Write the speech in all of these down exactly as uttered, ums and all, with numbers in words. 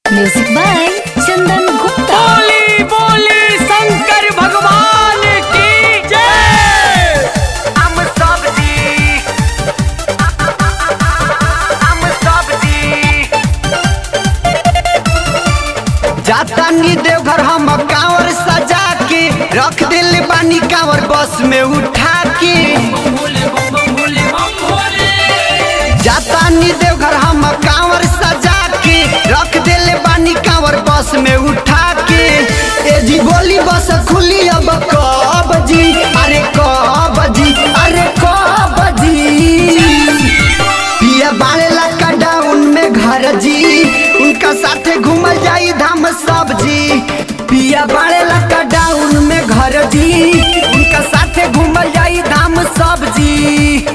Music by चंदन गुप्ता। बोली बोली शंकर भगवान की जय। हम सब जी हम सब जी जातानी देवघर हम कांवर सजा के रख दिल बानी कांवर बस में उठा के। जातानी देवघर हम कांवर सजा के रख दिल बानी कांवर बस में उठा के। ए जी बोली बस खुली अब कब जी, अरे कब जी, अरे कब जी। पिया बाड़े लका डाउन में घर जी, उनका साथे घूमल जाई धाम सब जी। पिया बाड़े लका डाउन में घर जी, उनका साथे घूमल जाई धाम सब जी।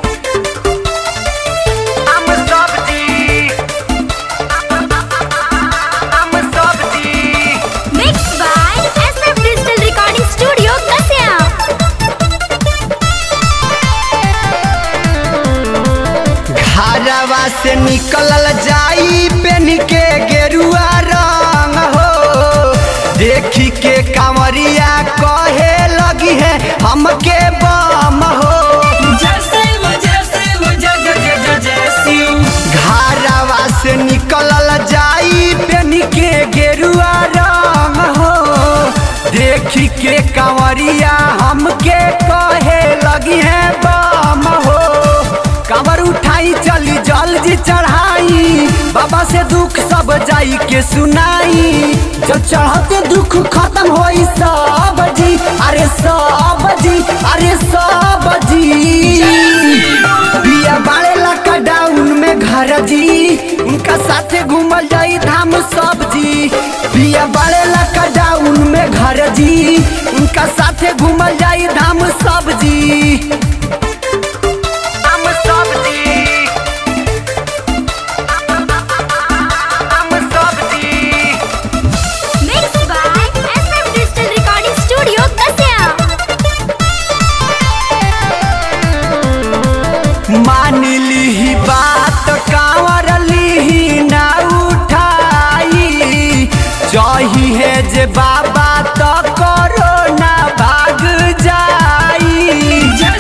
घरवा से निकलल जाई पेन के गेरुआ रंग हो। देखी के कांवरिया कहे लगी है हमके बम हो। घरवा से निकलल जाई पेन के गेरुआ रंग हो। देखी के कांवरिया हमके कहे लगी है बम हो। कांवर उठाई चली जल जी चढ़ाई, बाबा से दुख सब जाई के सुनाई। जब चढ़ते दुख खत्म होई सब जी, अरे सब जी, अरे सब जी। पिया बाड़े लका डाउन में घर जी, उनका साथे घूमल जाई धाम सब जी। पिया बाड़े लका डाउन में घर जी, उनका साथे घूमल जाई धाम सब जी। मान ली बात कांवर ली ना उठाई, चाही है जे बाबा तो करो ना भाग जाई।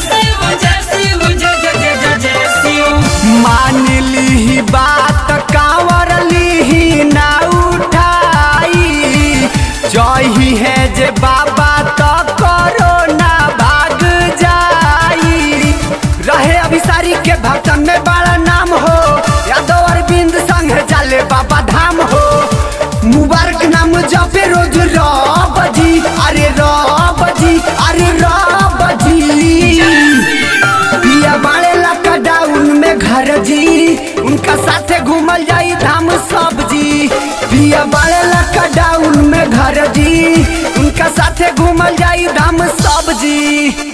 मान ली बात कांवर ली ना उठाई, चाही है जे बाबा तो करो ना भाग जाई। रहे अभिसारी के भक्तन में बड़ा नाम हो, यादव अरविंद संग जाले बाबा धाम हो। मुबारक नाम जपे रोज रब जी, अरे रब जी, अरे रब जी। पिया बाड़े लका डाउन में घर जी, उनका साथे घूमल जाई धाम सब जी। पिया बाड़े लका डाउन में घर जी, उनका साथे घूमल जाई धाम सब जी।